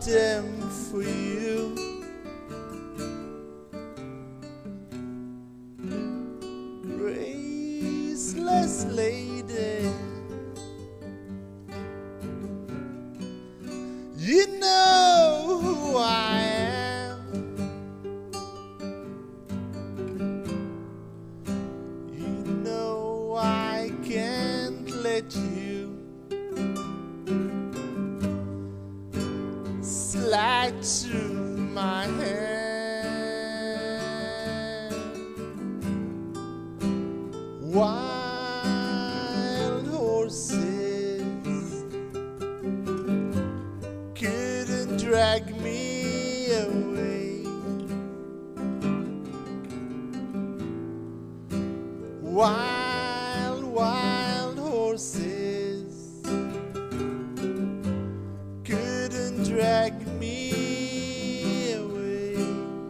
them for you. Graceless lady, you know who I am. You know I can't let you slide through my hand. Wild horses couldn't drag me away. Wild, wild horses couldn't drag me away.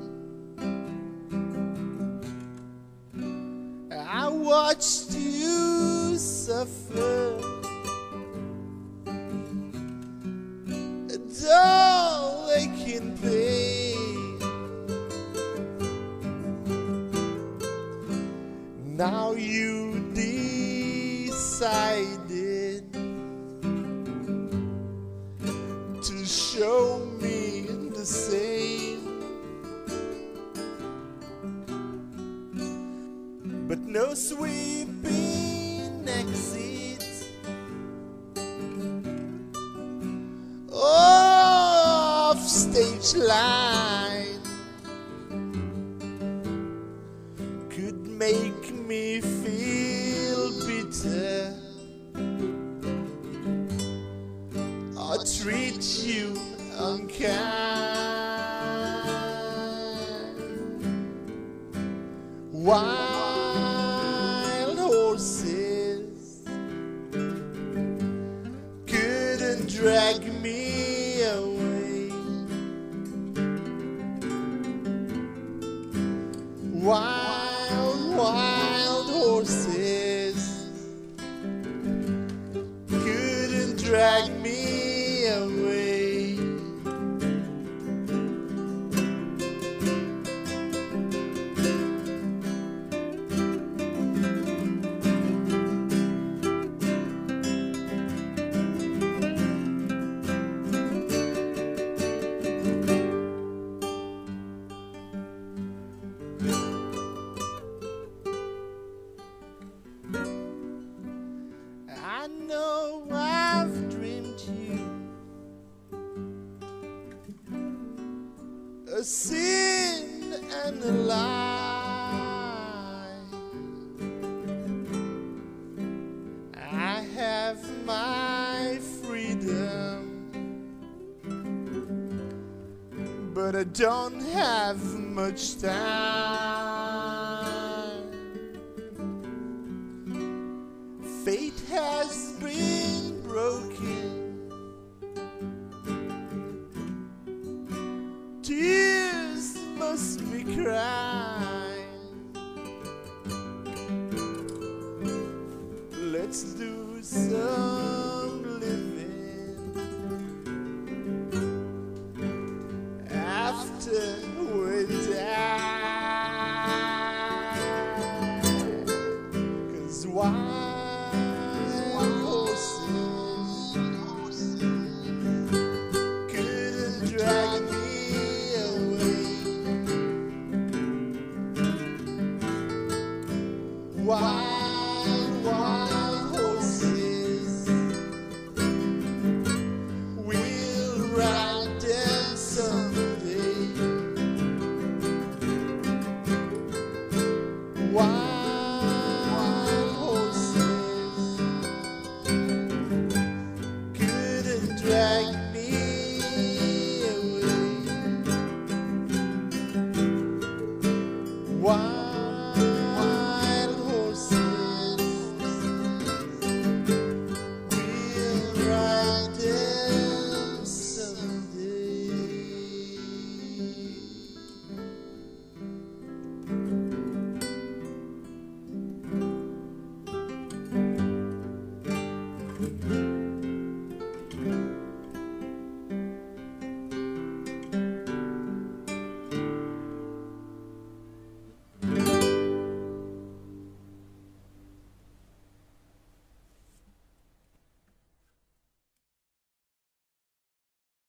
I watched you suffer, a dull aching pain. Now you decided to show me the same, but no sweeping exit off stage line could make me feel bitter or treat you unkind. Wild horses couldn't drag me away. Wild, wild horses couldn't drag me away. I know I've dreamed you a sin and a lie. I have my freedom, but I don't have much time. Fate has been broken, tears must be cried. Let's do some living after we die. 'Cause why